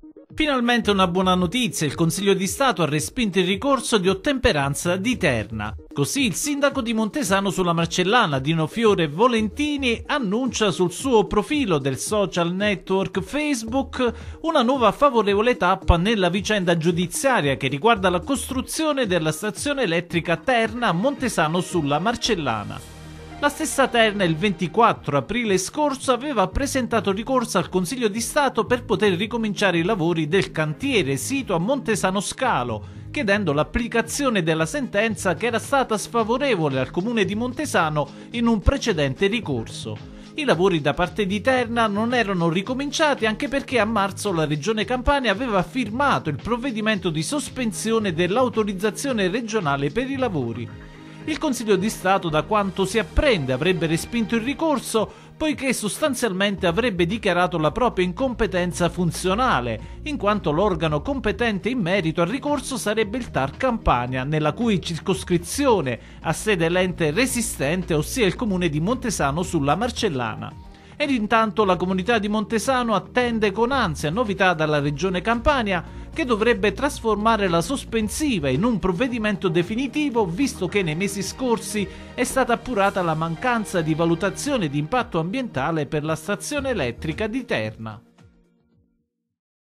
Finalmente una buona notizia: il Consiglio di Stato ha respinto il ricorso di ottemperanza di Terna. Così il sindaco di Montesano sulla Marcellana, Dino Fiore Volentini, annuncia sul suo profilo del social network Facebook una nuova favorevole tappa nella vicenda giudiziaria che riguarda la costruzione della stazione elettrica Terna a Montesano sulla Marcellana. La stessa Terna il 24 aprile scorso aveva presentato ricorso al Consiglio di Stato per poter ricominciare i lavori del cantiere sito a Montesano Scalo, chiedendo l'applicazione della sentenza che era stata sfavorevole al comune di Montesano in un precedente ricorso. I lavori da parte di Terna non erano ricominciati anche perché a marzo la Regione Campania aveva firmato il provvedimento di sospensione dell'autorizzazione regionale per i lavori. Il Consiglio di Stato, da quanto si apprende, avrebbe respinto il ricorso poiché sostanzialmente avrebbe dichiarato la propria incompetenza funzionale, in quanto l'organo competente in merito al ricorso sarebbe il TAR Campania, nella cui circoscrizione ha sede l'ente resistente, ossia il comune di Montesano sulla Marcellana. Ed intanto la comunità di Montesano attende con ansia novità dalla Regione Campania, che dovrebbe trasformare la sospensiva in un provvedimento definitivo, visto che nei mesi scorsi è stata appurata la mancanza di valutazione di impatto ambientale per la stazione elettrica di Terna.